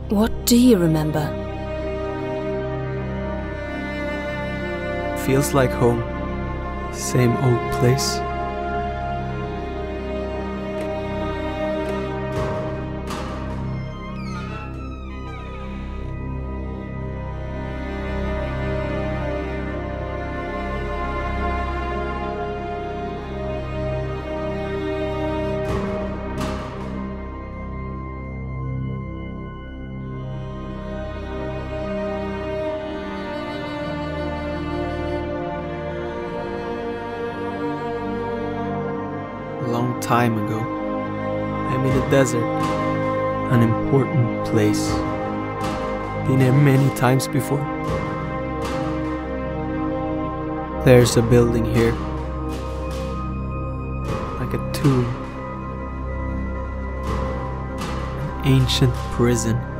What do you remember? Feels like home. Same old place. A long time ago, I'm in a desert, an important place. Been here many times before. There's a building here, like a tomb, an ancient prison.